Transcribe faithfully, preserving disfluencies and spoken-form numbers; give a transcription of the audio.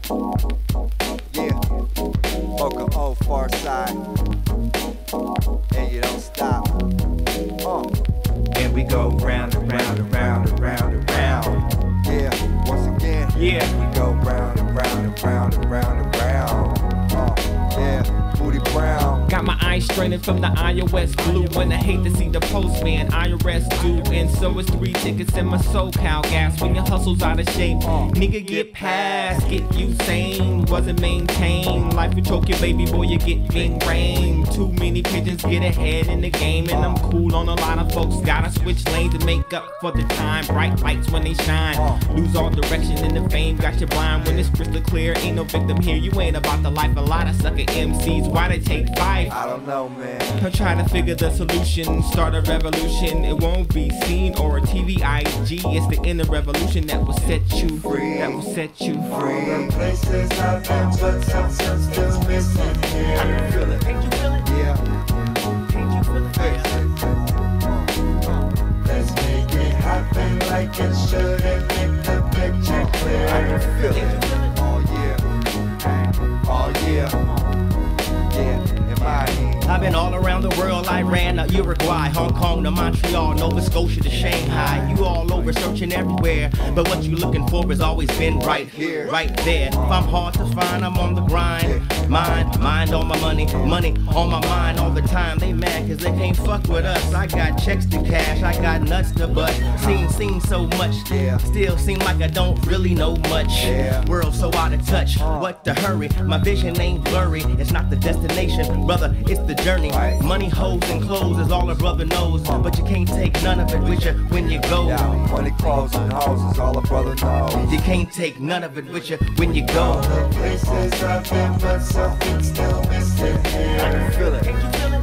Yeah, Mocha O Far Side, and you don't stop. Uh. And we go round and round and round and round and round. Yeah, once again. Yeah, we go round and round and round and round and round. Uh, yeah, Booty Brown. Got my eyes straining from the iOS blue, and I hate to see the postman I R S do. And so it's three tickets in my SoCal gas. When your hustle's out of shape, nigga get past, get you sane, wasn't maintained. Life will choke your baby boy, you get bing rain. Too many pigeons get ahead in the game, and I'm cool on a lot of folks. Gotta switch lanes to make up for the time. Bright lights when they shine, lose all direction in the fame. Got you blind when it's crystal clear. Ain't no victim here. You ain't about the life. A lot of sucker M Cs. Why they take five? I don't know, man. I'm trying to figure the solution, start a revolution. It won't be seen or a T V I G. It's the inner revolution that will set you free. That will set you free. The places I've been, but something's still missing here. I can feel it. Can't you feel it? Yeah. Can't you feel it? Let's make it happen like it should and make the picture clear. I can feel it. Oh yeah. Oh yeah. Yeah, in my head. I've been all around the world, Iran to Uruguay, Hong Kong to Montreal, Nova Scotia to Shanghai. You all over searching everywhere, but what you looking for has always been right here, right there. If I'm hard to find, I'm on the grind. Mind, mind on my money, money on my mind all the time. They mad cause they can't fuck with us. I got checks to cash, I got nuts to bust. Seen, seen so much, still seem like I don't really know much. World so out of touch, what the hurry? My vision ain't blurry, it's not the destination, brother, it's the journey. Money, hoes, and clothes is all a brother knows, but you can't take none of it with you when you go. Money, clothes, and hoes is all a brother knows. You can't take none of it with you when you go. The places I've been, but something's still missing here. I can feel it. Can't you feel it?